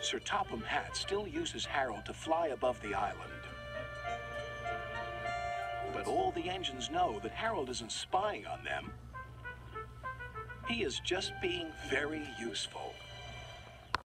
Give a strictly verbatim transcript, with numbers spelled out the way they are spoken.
Sir Topham Hatt still uses Harold to fly above the island. But all the engines know that Harold isn't spying on them. He is just being very useful.